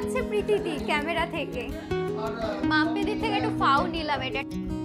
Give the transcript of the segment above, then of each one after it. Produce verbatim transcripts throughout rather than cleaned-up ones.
যাচ্ছে প্রীতিদি ক্যামেরা থেকে, মাম্পিদির থেকে একটু ফাও নিলাম এটা।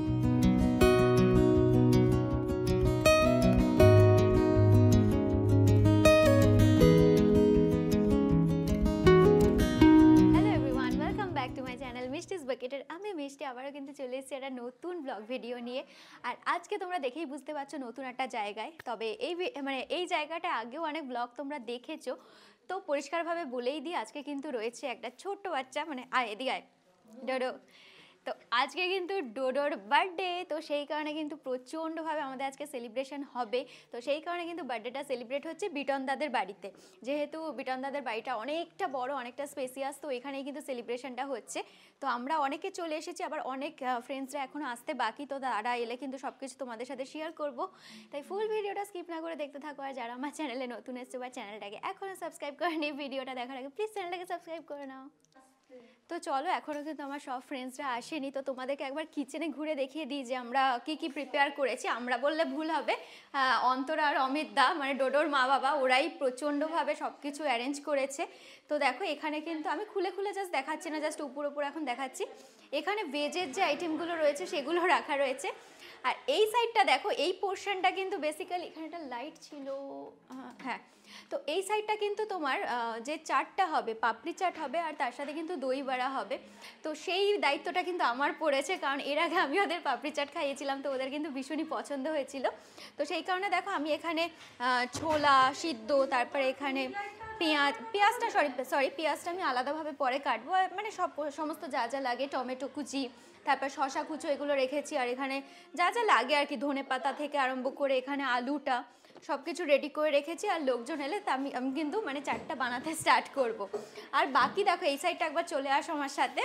মিষ্টিস বাকেটের আমি মিষ্টি আবারও কিন্তু চলে এসেছি একটা নতুন ব্লগ ভিডিও নিয়ে। আর আজকে তোমরা দেখেই বুঝতে পারছো নতুন একটা জায়গায়। তবে এই মানে এই জায়গাটা আগেও অনেক ব্লগ তোমরা দেখেছো, তো পরিষ্কারভাবে বলেই দিই আজকে কিন্তু রয়েছে একটা ছোট্ট বাচ্চা, মানে আয় এদিকে আয় ডোডো। তো আজকে কিন্তু ডোডোর বার্থডে, তো সেই কারণে কিন্তু প্রচণ্ডভাবে আমাদের আজকে সেলিব্রেশন হবে। তো সেই কারণে কিন্তু বার্থডেটা সেলিব্রেট হচ্ছে বিটন দাদের বাড়িতে, যেহেতু বিটন দাদের বাড়িটা অনেকটা বড়, অনেকটা স্পেসিয়াস, তো এখানেই কিন্তু সেলিব্রেশনটা হচ্ছে। তো আমরা অনেকে চলে এসেছি, আবার অনেক ফ্রেন্ডসরা এখনও আসতে বাকি, তো তারা এলে কিন্তু সব কিছু তোমাদের সাথে শেয়ার করব। তাই ফুল ভিডিওটা স্কিপ না করে দেখতে থাকো। আর যারা আমার চ্যানেলে নতুন এসছে বা চ্যানেলটাকে এখনও সাবস্ক্রাইব করেনি, ভিডিওটা দেখার আগে প্লিজ চ্যানেলটাকে সাবস্ক্রাইব করে নাও। তো চলো, এখনও কিন্তু আমার সব ফ্রেন্ডসরা আসেনি, তো তোমাদেরকে একবার কিচেনে ঘুরে দেখিয়ে দিই যে আমরা কি কি প্রিপেয়ার করেছি। আমরা বললে ভুল হবে, অন্তরা আর অমিত দা মানে ডোডোর মা বাবা ওরাই প্রচণ্ডভাবে সব কিছু অ্যারেঞ্জ করেছে। তো দেখো এখানে কিন্তু আমি খুলে খুলে জাস্ট দেখাচ্ছি না, জাস্ট উপর উপর এখন দেখাচ্ছি। এখানে ভেজের যে আইটেমগুলো রয়েছে সেগুলো রাখা রয়েছে। আর এই সাইডটা দেখো, এই পোর্শনটা কিন্তু বেসিক্যালি এখানে একটা লাইট ছিল, হ্যাঁ, তো এই সাইডটা কিন্তু তোমার যে চাটটা হবে পাপড়ি চাট হবে, আর তার সাথে কিন্তু দই বড়া হবে। তো সেই দায়িত্বটা কিন্তু আমার পড়েছে, কারণ এর আগে আমি ওদের পাপড়ি চাট খাইয়েছিলাম, তো ওদের কিন্তু ভীষণই পছন্দ হয়েছিল। তো সেই কারণে দেখো আমি এখানে ছোলা সিদ্ধ, তারপরে এখানে পেঁয়াজ পেঁয়াজটা সরি সরি পেঁয়াজটা আমি আলাদাভাবে পরে কাটবো, মানে সব সমস্ত যা যা লাগে, টমেটো কুচি, তারপর শশা কুচো এগুলো রেখেছি। আর এখানে যা যা লাগে আর কি, ধনে পাতা থেকে আরম্ভ করে এখানে আলুটা সব কিছু রেডি করে রেখেছি। আর লোকজন এলে তা আমি আমি কিন্তু মানে চাটটা বানাতে স্টার্ট করব। আর বাকি দেখো এই সাইডটা একবার চলে আসো আমার সাথে।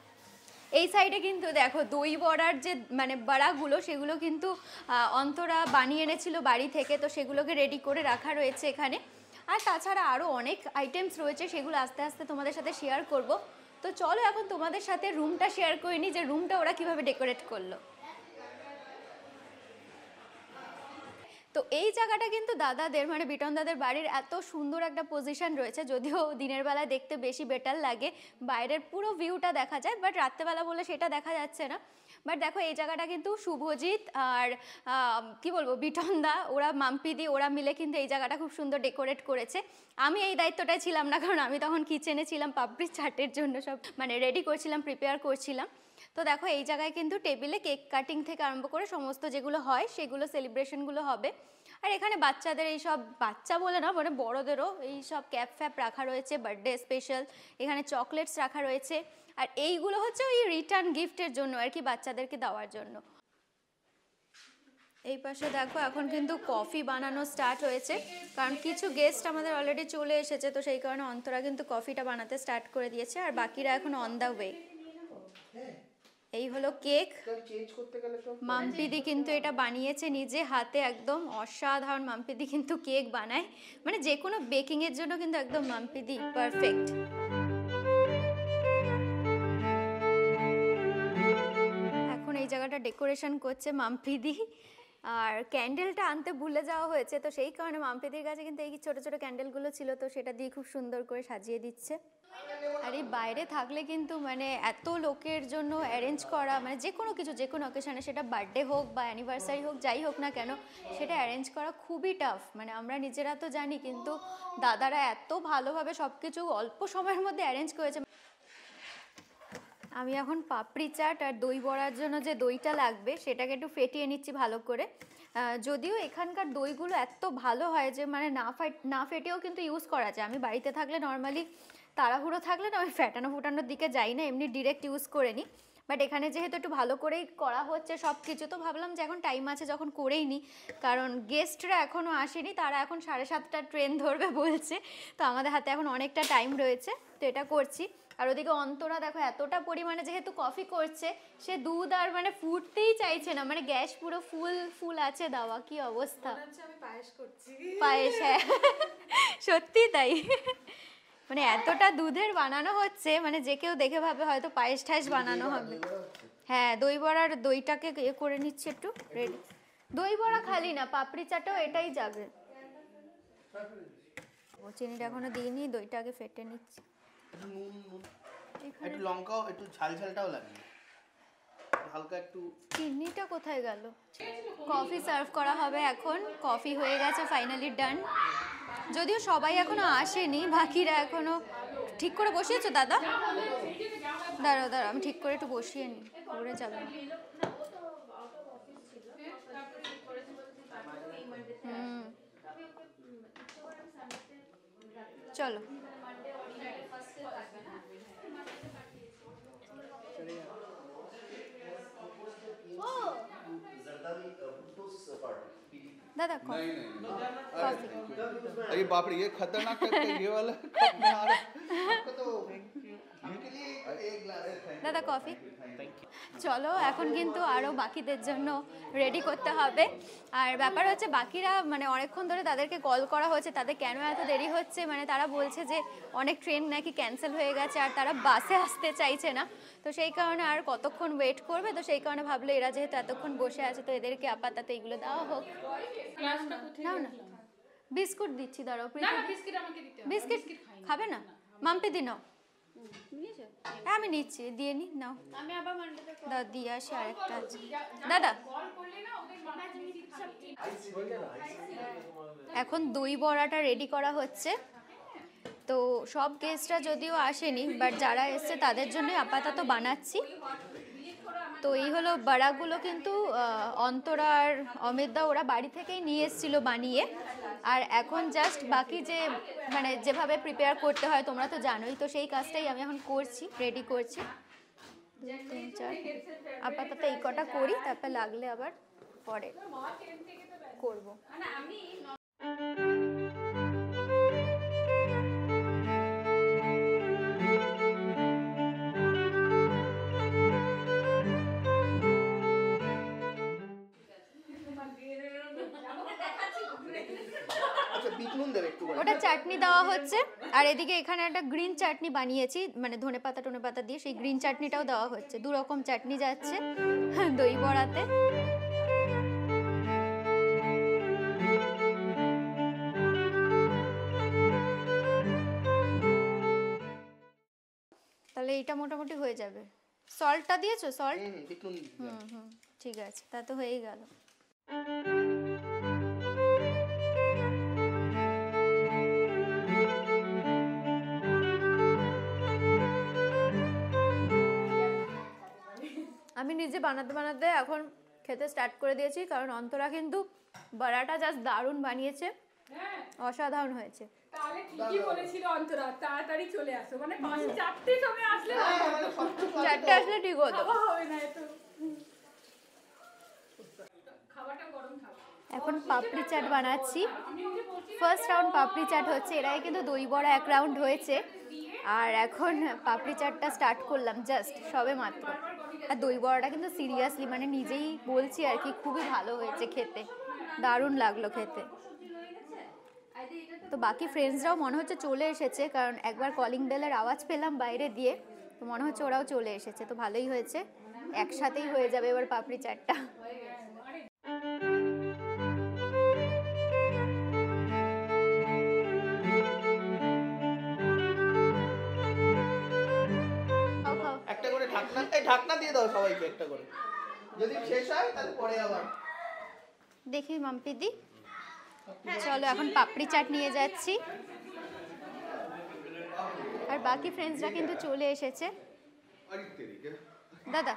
এই সাইডে কিন্তু দেখো দই বড়ার যে মানে বড়াগুলো সেগুলো কিন্তু অন্তরা বানিয়ে এনেছিল বাড়ি থেকে, তো সেগুলোকে রেডি করে রাখা রয়েছে এখানে। আর তাছাড়া আরও অনেক আইটেমস রয়েছে, সেগুলো আস্তে আস্তে তোমাদের সাথে শেয়ার করব। তো চলো এখন তোমাদের সাথে রুমটা শেয়ার করে নিই, যে রুমটা ওরা কীভাবে ডেকোরেট করলো। তো এই জায়গাটা কিন্তু দাদাদের মানে বিটন দাদের বাড়ির এত সুন্দর একটা পজিশন রয়েছে, যদিও দিনের বেলায় দেখতে বেশি বেটার লাগে, বাইরের পুরো ভিউটা দেখা যায়, বাট রাত্রেবেলা বলে সেটা দেখা যাচ্ছে না। বাট দেখো এই জায়গাটা কিন্তু শুভজিৎ আর কি বলবো বিটন দা, ওরা মাম্পিদি ওরা মিলে কিন্তু এই জায়গাটা খুব সুন্দর ডেকোরেট করেছে। আমি এই দায়িত্বটাই ছিলাম না, কারণ আমি তখন কিচেনে ছিলাম পাপড়ি চাটের জন্য সব মানে রেডি করছিলাম, প্রিপেয়ার করছিলাম। তো দেখো এই জায়গায় কিন্তু টেবিলে কেক কাটিং থেকে আরম্ভ করে সমস্ত যেগুলো হয় সেগুলো সেলিব্রেশনগুলো হবে। আর এখানে বাচ্চাদের এই সব, বাচ্চা বলে না মানে বড়োদেরও এই সব ক্যাপ ফ্যাপ রাখা রয়েছে, বার্থডে স্পেশাল, এখানে চকলেটস রাখা রয়েছে। আর এইগুলো হচ্ছে ওই রিটার্ন গিফটের জন্য আর কি, বাচ্চাদেরকে দেওয়ার জন্য। এই পাশে দেখো এখন কিন্তু কফি বানানো স্টার্ট হয়েছে, কারণ কিছু গেস্ট আমাদের অলরেডি চলে এসেছে, তো সেই কারণে অন্তরা কিন্তু কফিটা বানাতে স্টার্ট করে দিয়েছে, আর বাকিরা এখন অন দ্য ওয়ে। এই হলো কেক, মাম্পিদি কিন্তু এটা বানিয়েছে নিজে হাতে, একদম অসাধারণ। মাম্পিদি কিন্তু কেক বানায়, মানে যে কোনো বেকিং এর জন্য কিন্তু একদম মাম্পিদি পারফেক্ট। এখন এই জায়গাটা ডেকোরেশন করছে মাম্পিদি, আর ক্যান্ডেলটা আনতে ভুলে যাওয়া হয়েছে, তো সেই কারণে মাম্পিদির কাছে কিন্তু এই ছোটো ছোটো ক্যান্ডেলগুলো ছিল, তো সেটা দিয়ে খুব সুন্দর করে সাজিয়ে দিচ্ছে। আর এই বাইরে থাকলে কিন্তু মানে এত লোকের জন্য অ্যারেঞ্জ করা, মানে যে কোনো কিছু যে কোনো অকেশানে, সেটা বার্থডে হোক বা অ্যানিভার্সারি হোক যাই হোক না কেন, সেটা অ্যারেঞ্জ করা খুবই টাফ। মানে আমরা নিজেরা তো জানি, কিন্তু দাদারা এত ভালোভাবে সব কিছু অল্প সময়ের মধ্যে অ্যারেঞ্জ করেছে। আমি এখন পাপড়ি চাট আর দই বড়ার জন্য যে দইটা লাগবে সেটাকে একটু ফেটিয়ে নিচ্ছি ভালো করে। যদিও এখানকার দইগুলো এত ভালো হয় যে মানে না ফাট না ফেটেও কিন্তু ইউজ করা যায়। আমি বাড়িতে থাকলে নর্মালি তাড়াহুড়ো থাকলে না আমি ফ্যাটানো ফুটানোর দিকে যাই না, এমনি ডিরেক্ট ইউজ করে নিই। বাট এখানে যেহেতু একটু ভালো করেই করা হচ্ছে সব কিছু, তো ভাবলাম যে এখন টাইম আছে যখন করেই নিই, কারণ গেস্টরা এখনও আসেনি, তারা এখন সাড়ে সাতটার ট্রেন ধরবে বলছে, তো আমাদের হাতে এখন অনেকটা টাইম রয়েছে, তো এটা করছি। আর ওদিকে অন্তরা দেখো এতটা পরিমাণে যেহেতু কফি করছে, সে দুধ আর মানে ফুটতেই চাইছে না, মানে গ্যাস পুরো ফুল ফুল আছে দেওয়া। কি অবস্থা, পায়েস করছি, পায়েস, হ্যাঁ সত্যি তাই, মানে এতটা দুধের বানানো হচ্ছে, মানে যে কেউ দেখে ভাবে হয়তো পায়েস ঠায়েস বানানো হবে। হ্যাঁ, দই বড়ার দইটাকে এ করে নিচ্ছি একটু রেডি। দই বড়া খালি না, পাপড়ি চাটও এটাই যাবে। ও চিনিটা এখনো দিইনি, দইটাকে ফেটে নিচ্ছি। একটু লঙ্কাও একটু ঝাল ঝালটাও লাগে, হালকা একটু। চিনিটা কোথায় গেল? কফি সার্ভ করা হবে এখন। কফি হয়ে গেছে ফাইনালি ডান। যদিও সবাই এখনো আসেনি, বাকিরা এখনো। ঠিক করে বসিয়েছো দাদা? দাঁড়াও দাঁড়াও, আমি ঠিক করে একটু বসিয়ে নিই, পড়ে যাবে। হুম, চলো। दादा कॉफी। कॉफी। अरे बाप रे, ये खतरनाक है, ये वाला कप में आ रहा है। आपका तो इनके लिए एक ग्लास। दादा कॉफी। চলো এখন কিন্তু আরও বাকিদের জন্য রেডি করতে হবে। আর ব্যাপার হচ্ছে বাকিরা মানে অনেকক্ষণ ধরে তাদেরকে কল করা হচ্ছে, তাদের কেন এত দেরি হচ্ছে, মানে তারা বলছে যে অনেক ট্রেন নাকি ক্যান্সেল হয়ে গেছে আর তারা বাসে আসতে চাইছে না। তো সেই কারণে আর কতক্ষণ ওয়েট করবে, তো সেই কারণে ভাবলো এরা যেহেতু এতক্ষণ বসে আছে তো এদেরকে আপাতত এগুলো দেওয়া হোক। নাও না, বিস্কুট দিচ্ছি, দাঁড়াও। বিস্কিট খাবে না? মাম্পি দি নাও। হ্যাঁ আমি নিচ্ছি, দিয়ে নি, নাও। আমি আবার দাও, দিয়ে আসি আরেকটা আছে। দাদা এখন দই বড়াটা রেডি করা হচ্ছে। তো সব গেস্টরা যদিও আসেনি, বাট যারা এসছে তাদের জন্য আপাতত বানাচ্ছি। তো এই হলো বড়াগুলো, কিন্তু অন্তরা আর অমিতদা ওরা বাড়ি থেকেই নিয়ে এসেছিল বানিয়ে। আর এখন জাস্ট বাকি যে মানে যেভাবে প্রিপেয়ার করতে হয় তোমরা তো জানোই, তো সেই কাজটাই আমি এখন করছি, রেডি করছি। দুই তিন চার, আপাতত এই কটা করি, তারপর লাগলে আবার পরে করবো। ওটা চাটনি দেওয়া হচ্ছে, আর এদিকে এখানে একটা গ্রিন চাটনি বানিয়েছি, মানে ধনে পাতা টনে পাতা দিয়ে, সেই গ্রিন চাটনিটাও দেওয়া হচ্ছে। দু রকম চাটনি যাচ্ছে দই বড়াতে। তাহলে এটা মোটামুটি হয়ে যাবে। সল্টটা দিয়েছো? সল্ট? হুম হুম, ঠিক আছে, তা তো হয়েই গেল। আমি নিজে বানাতে বানাতে এখন খেতে স্টার্ট করে দিয়েছি, কারণ অন্তরা কিন্তু বড়াটা জাস্ট দারুণ বানিয়েছে, অসাধারণ হয়েছে। তাহলে ঠিকই বলেছিল অন্তরা, তাড়াতাড়ি চলে আসো, মানে পাঁচটা চারটে সময় আসলে চারটে আসলে ঠিক হতো। হবে না এত খাবারটা গরম থাকবে। এখন পাপড়ি চাট বানাচ্ছি। ফার্স্ট রাউন্ড পাপড়ি চাট হচ্ছে, এরাই কিন্তু দই বড়া এক রাউন্ড হয়েছে, আর এখন পাপড়ি চাটটা স্টার্ট করলাম জাস্ট সবে মাত্র। আর দই বড়াটা কিন্তু সিরিয়াসলি মানে নিজেই বলছি আর কি, খুবই ভালো হয়েছে খেতে, দারুণ লাগলো খেতে। তো বাকি ফ্রেন্ডসরাও মনে হচ্ছে চলে এসেছে, কারণ একবার কলিং বেলের আওয়াজ পেলাম বাইরে দিয়ে, তো মনে হচ্ছে ওরাও চলে এসেছে। তো ভালোই হয়েছে, একসাথেই হয়ে যাবে এবার পাপড়ি চাটটা। একটা করে ঢাকনা, এই ঢাকনা দিয়ে দাও সবাইকে একটা করে, যদি শেষ হয় তাহলে পরে আবার দেখি। মাম্পি দি চলো এখন পাপড়ি চাট নিয়ে যাচ্ছি, আর বাকি ফ্রেন্ডসরা কিন্তু চলে এসেছে। দাদা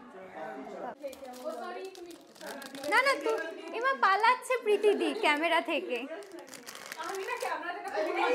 না না, তো এমা পালাচ্ছে প্রীতি দি ক্যামেরা থেকে। আমি না ক্যামেরা থেকে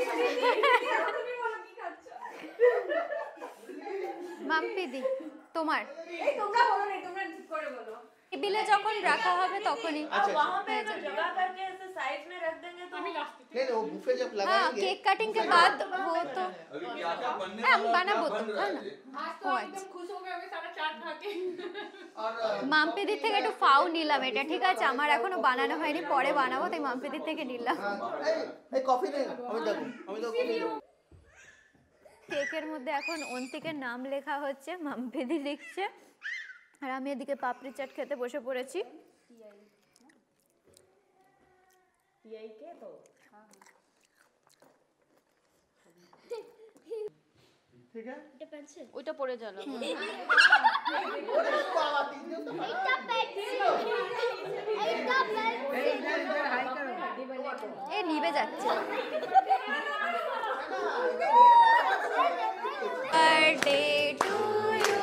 মাম্পি দি তোমার, এই তোমরা বলো না, তোমরা ঠিক করে বলো। টেবিলে যখন রাখা হবে তখনই। अच्छा वहाँ पे अगर जगह करके ऐसे साइड में रख देंगे तो আমি লাস্টে नहीं नहीं, वो बुफे जब हाँ, लगाएंगे केक कटिंग के बाद वो तो अभी क्या क्या बनने हाँ, वाला है, बना क्या वो बन तो, रहा है है ना? ये? आज तो ও एकदम खुश हो गए होंगे सारा चाट खा के। और মাম্পিদির থেকে একটু ফাও নিলাম, এটা ঠিক আছে, আমার এখনো বানানো হয়নি, পরে বানাবো, তাই মাম্পিদির থেকে নিলাম। এই এই কফি দে, আমি দেখো আমি তো কফি দেবো। কেকের মধ্যে এখন অন্তিকের নাম লেখা হচ্ছে, মাম্পিদি লিখছে, আর আমি এদিকে পাপড়ি চাট খেতে বসে পড়েছি। यही के तो ঠিক আছে ওইটা পড়ে গেল ওরে বাবা তিনজন তো এ নিভে যাচ্ছে birthday to you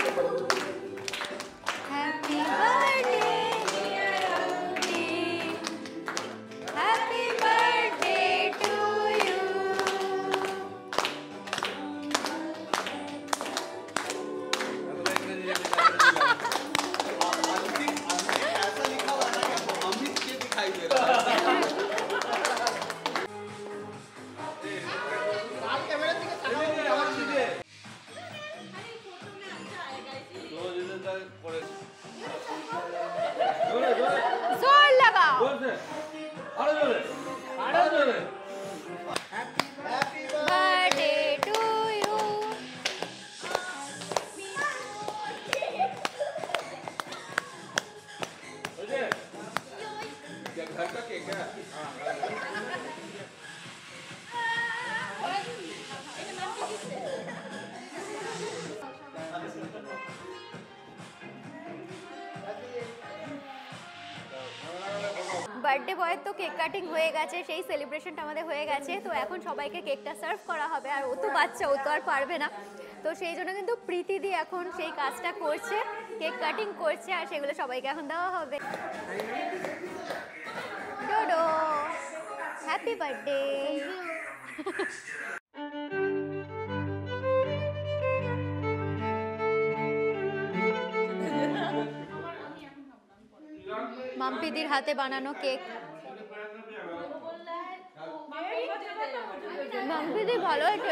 happy birthday happy birthday to you ऐसा लिखा हुआ है ना कि अमित के दिखाई दे रहा है লাল ক্যামেরার দিকে তাকাও জোর লাগাও হ্যাপি বার্থডে টু ইউ क्या घर का केक है বার্থডে বয়ের তো কেক কাটিং হয়ে গেছে, সেই সেলিব্রেশনটা আমাদের হয়ে গেছে। তো এখন সবাইকে কেকটা সার্ভ করা হবে, আর ও তো বাচ্চা, ও তো আর পারবে না। তো সেই জন্য কিন্তু প্রীতিদি এখন সেই কাজটা করছে, কেক কাটিং করছে, আর সেগুলো সবাইকে এখন দেওয়া হবে। Dodo happy birthday. মাম্পিদির হাতে বানানো কেক। মাম্পিদি ভালো হয়েছে,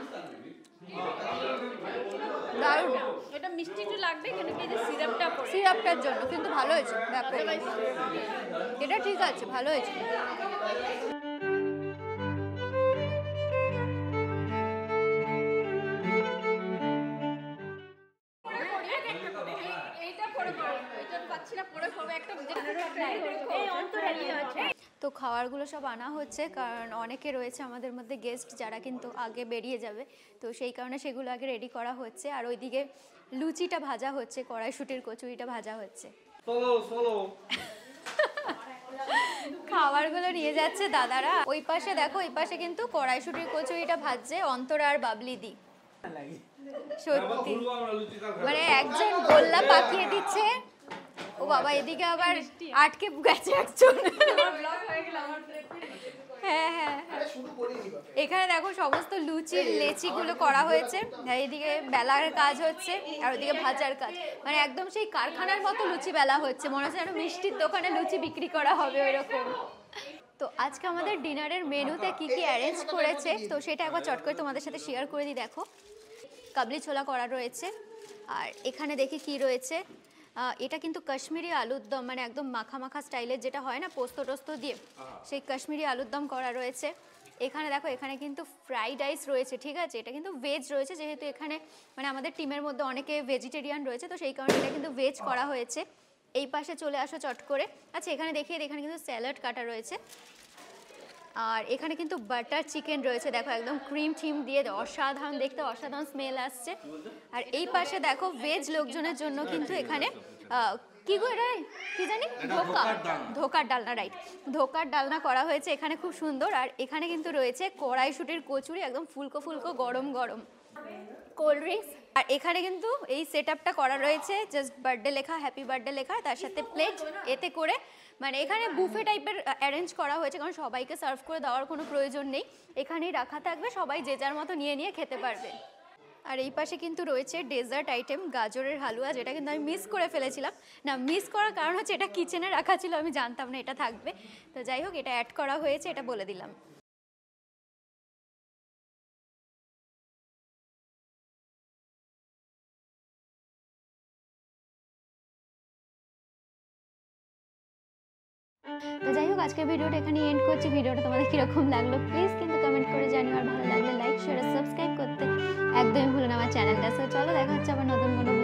দারুণ। এটা মিষ্টি একটু লাগবে কেন কি যে সিরাপটা পড়ে সিরাপটার জন্য কিন্তু ভালো হয়েছে, দেখো এটা ঠিক আছে, ভালো হয়েছে। এইটা পড়ে পড়ে এটা পাচ্ছি না পড়ে পড়বে একটা এই অন্তরালি আছে। তো খাবারগুলো সব আনা হচ্ছে, কারণ অনেকে রয়েছে আমাদের মধ্যে গেস্ট যারা কিন্তু আগে বেরিয়ে যাবে, তো সেই কারণে সেগুলো আগে রেডি করা হচ্ছে। আর ওইদিকে লুচিটা ভাজা হচ্ছে, কড়াইশুটির কচুরিটা ভাজা হচ্ছে। খাবারগুলো নিয়ে যাচ্ছে দাদারা। ওই পাশে দেখো, ওই পাশে কিন্তু কড়াইশুটির কচুরিটা ভাজছে অন্তরা আর বাবলি দি। সত্যি মানে একজন গোল্লা পাকিয়ে দিচ্ছে, ও বাবা এদিকে আবার আটকে গেছে একজন। হ্যাঁ হ্যাঁ আরে শুধু বলিনি বাবা এখানে দেখো সমস্ত লুচির লেচিগুলো করা হয়েছে, আর এইদিকে বেলার কাজ হচ্ছে, আর ওইদিকে ভাজার কাজ। মানে একদম সেই কারখানার মতো লুচি বেলা হচ্ছে, মনে হচ্ছে যেন মিষ্টির দোকানে লুচি বিক্রি করা হবে ওইরকম। তো আজকে আমাদের ডিনারের মেনুতে কি কি অ্যারেঞ্জ করেছে, তো সেটা একবার চট করে তোমাদের সাথে শেয়ার করে দিই। দেখো কাবলি ছোলা করা রয়েছে, আর এখানে দেখি কি রয়েছে। আহ, এটা কিন্তু কাশ্মীরি আলুর দম, মানে একদম মাখা মাখা স্টাইলের যেটা হয় না পোস্ত টোস্ত দিয়ে, সেই কাশ্মীরি আলুর দম করা রয়েছে। এখানে দেখো এখানে কিন্তু ফ্রাইড রাইস রয়েছে, ঠিক আছে, এটা কিন্তু ভেজ রয়েছে, যেহেতু এখানে মানে আমাদের টিমের মধ্যে অনেকে ভেজিটেরিয়ান রয়েছে, তো সেই কারণে এটা কিন্তু ভেজ করা হয়েছে। এই পাশে চলে আসো চট করে। আচ্ছা এখানে দেখিয়ে এখানে কিন্তু স্যালাড কাটা রয়েছে, আর এখানে কিন্তু বাটার চিকেন রয়েছে, দেখো একদম ক্রিম টিম দিয়ে অসাধারণ দেখতে, অসাধারণ স্মেল আসছে। আর এই পাশে দেখো ভেজ লোকজনের জন্য কিন্তু এখানে আহ, কি গো এটা কি জানি ধোকা, ধোকার ডালনা, রাইট, ধোকার ডালনা করা হয়েছে এখানে, খুব সুন্দর। আর এখানে কিন্তু রয়েছে কড়াইশুটির কচুরি, একদম ফুলকো ফুলকো গরম গরম, কোল্ড ড্রিঙ্কস। আর এখানে কিন্তু এই সেট আপটা করা রয়েছে, জাস্ট বার্থডে লেখা, হ্যাপি বার্থডে লেখা, তার সাথে প্লেট, এতে করে মানে এখানে বুফে টাইপের অ্যারেঞ্জ করা হয়েছে, কারণ সবাইকে সার্ভ করে দেওয়ার কোনো প্রয়োজন নেই, এখানেই রাখা থাকবে, সবাই যে যার মতো নিয়ে নিয়ে খেতে পারবে। আর এই পাশে কিন্তু রয়েছে ডেজার্ট আইটেম, গাজরের হালুয়া, যেটা কিন্তু আমি মিস করে ফেলেছিলাম। না মিস করার কারণ হচ্ছে এটা কিচেনে রাখা ছিল, আমি জানতাম না এটা থাকবে, তো যাই হোক এটা অ্যাড করা হয়েছে, এটা বলে দিলাম। তো যাই হোক আজকের ভিডিওটা এখানে এন্ড করছি। ভিডিওটা তোমাদের কিরকম লাগলো প্লিজ কিন্তু কমেন্ট করে জানিও, আর ভালো লাগলে লাইক শেয়ার সাবস্ক্রাইব করতে একদমই ভুলো না আমার চ্যানেলটা। সো চলো দেখা হচ্ছে আবার নতুন কোনো